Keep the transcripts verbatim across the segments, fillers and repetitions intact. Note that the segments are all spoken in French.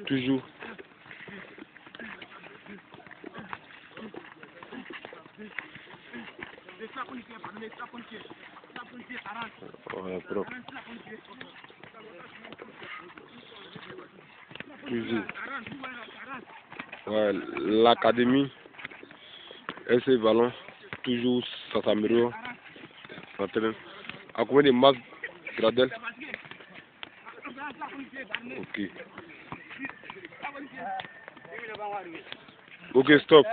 Toujours. Ouais, propre. Toujours. Ouais, l'académie, S C Ballon, toujours ça s'améliore. À combien de masses Gradel? Ok. Ok, stop.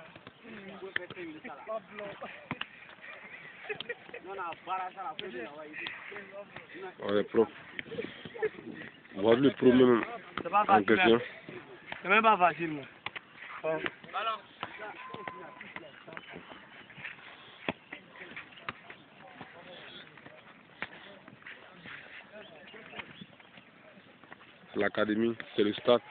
Ouais, propre. Voilà le problème en question. C'est même pas facile. Ouais. L'académie, c'est le stade.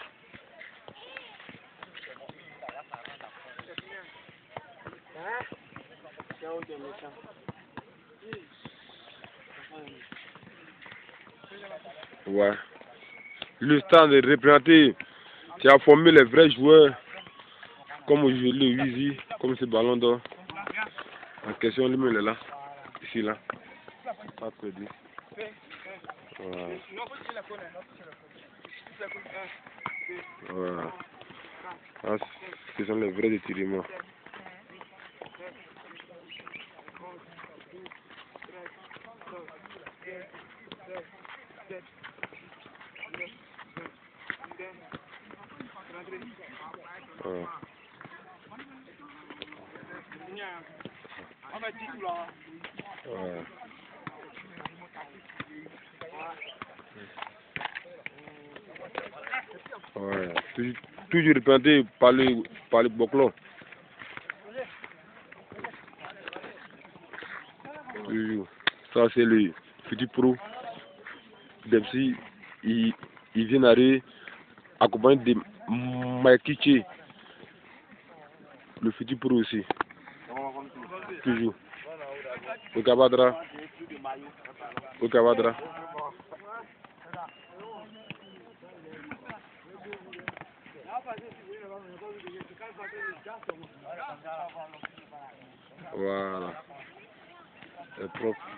Ouais. Le stade est représenté. Tu as formé les vrais joueurs, comme aujourd'hui le Wizi, comme ce ballon d'or. En question, lui-même est là. Ici, là. Pas perdu. Voilà. Voilà. Ah, ce sont les vrais étirements. Voilà. Voilà. Ouais. Toujours, toujours représenté par le, par le Boclon. Toujours. Ça, c'est le futur pro. Dempsey, il, il vient d'arriver accompagné de Maikiche, le futur pro aussi. Toujours. Au Cabadra. Au Cabadra. Voilà. C'est propre.